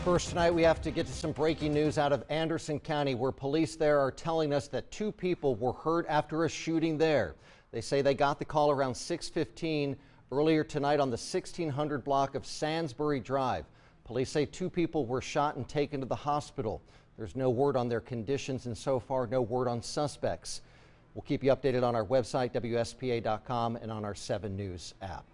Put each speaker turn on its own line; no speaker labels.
First tonight, we have to get to some breaking news out of Anderson County, where police there are telling us that 2 people were hurt after a shooting there. They say they got the call around 6:15 earlier tonight on the 1600 block of Sansbury Drive. Police say 2 people were shot and taken to the hospital. There's no word on their conditions and so far no word on suspects. We'll keep you updated on our website, WSPA.com, and on our 7 News app.